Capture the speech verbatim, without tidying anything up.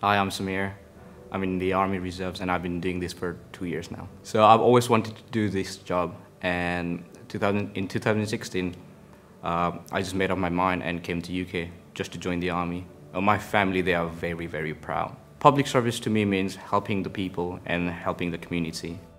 Hi, I'm Shamir. I'm in the Army Reserves and I've been doing this for two years now. So I've always wanted to do this job, and two thousand, in two thousand sixteen, uh, I just made up my mind and came to U K just to join the Army. Uh, my family, they are very, very proud. Public service to me means helping the people and helping the community.